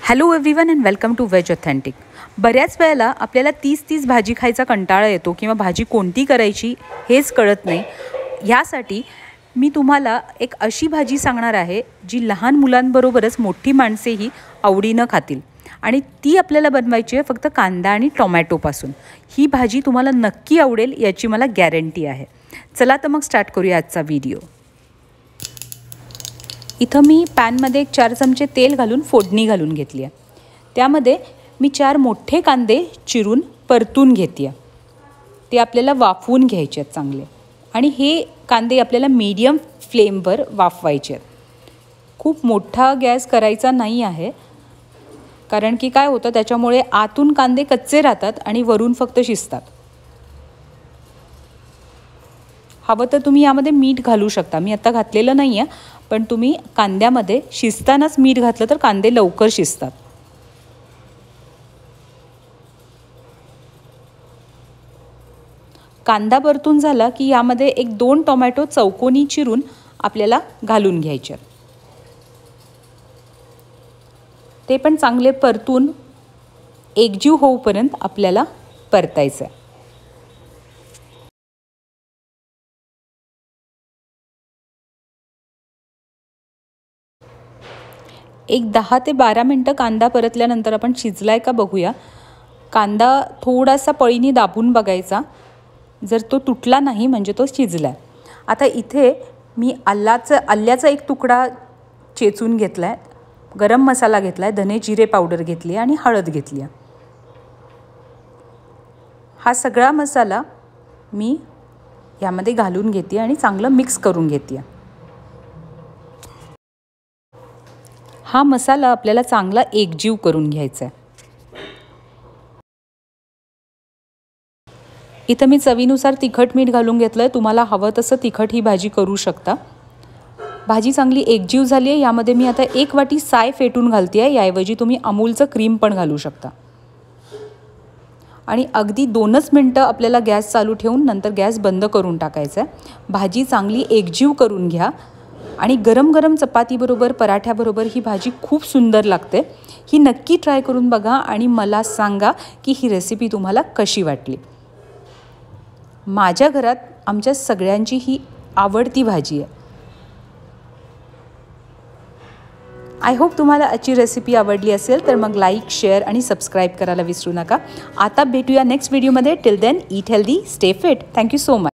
Hello everyone and welcome to veg authentic. बऱ्याच वेळेला आपल्याला तीच भाजी खायचा कंटाळा येतो किंवा भाजी कोणती करायची हेच कळत नाही। यासाठी मी तुम्हाला एक अशी भाजी सांगणार आहे जी लहान मुलांबरोबरच मोठी माणसेही आवडीनं खातील आणि ती आपल्याला बनवायची आहे फक्त कांदा आणि टोमॅटोपासून। ही भाजी तुम्हाला नक्की आवडेल याची मला गॅरंटी आहे। चला तर मग स्टार्ट करूया आजचा व्हिडिओ। इथं मी पॅनमध्ये 4 चमचे तेल घालून फोडणी घालून घेतली आहे। त्यामध्ये मी 4 मोठे कांदे चिरून परतून घेते। ते आपल्याला वाफवून घ्यायचे आहेत चांगले आणि हे कांदे आपल्याला मीडियम फ्लेमवर वाफवायचे आहेत। खूप मोठा गॅस करायचा नाही आहे, कारण की काय होतं त्याच्यामुळे आतून कांदे कच्चे राहतात आणि वरून फक्त शिजतात। हवं तर तुम्ही यामध्ये मीठ घालू शकता, मी आता घातलेलं नाही आहे, पण तुम्ही कांद्यामध्ये शिजतानाच मीठ घातलं तर कांदे लवकर शिजतात। कांदा परतून झाला की यामध्ये 1-2 टोमॅटो चौकोनी चिरून आपल्याला घालून घ्यायचे। ते पण चांगले परतून एकजीव होऊपर्यंत आपल्याला परतायचं आहे। एक 10 ते 12 मिनटं कांदा परतल्यानंतर आपण शिजलाय का बघूया। कांदा थोडासा पळीने दाबून बघायचा, जर तो तुटला नाही म्हणजे तो शिजलाय। आता इथे मी आल्याचा एक तुकडा चेचून घेतलाय, गरम मसाला घेतलाय, धने जिरे पावडर घेतली आणि हळद घेतली। हा सगळा मसाला मी यामध्ये घालून घेते आणि चांगलं मिक्स करून घेते। हा मसाला आपल्याला चांगला एकजीव करून घ्यायचा आहे। इथं मी चवीनुसार तिखट मीठ घालून घेतलंय, तुम्हाला हवं तसं तिखट ही भाजी करू शकता। भाजी चांगली एकजीव झाली आहे। यामध्ये मी आता 1 वाटी साय फेटून घालते आहे, याऐवजी तुम्ही अमूलचं क्रीम पण घालू शकता। आणि अगदी 2च मिनटं आपल्याला गॅस चालू ठेवून नंतर गॅस बंद करून टाकायचा आहे। भाजी चांगली एकजीव करून घ्या आणि गरम गरम चपातीबरोबर पराठ्याबरोबर ही भाजी खूप सुंदर लागते। ही नक्की ट्राय करून बघा आणि मला सांगा की ही रेसिपी तुम्हाला कशी वाटली। माझ्या घरात आमच्या सगळ्यांची ही आवडती भाजी आहे। आय होप तुम्हाला आजची रेसिपी आवडली असेल तर मग लाईक, शेअर आणि सबस्क्राईब करायला विसरू नका। आता भेटूया नेक्स्ट व्हिडिओमध्ये। Till then eat healthy, stay fit. Thank you so much.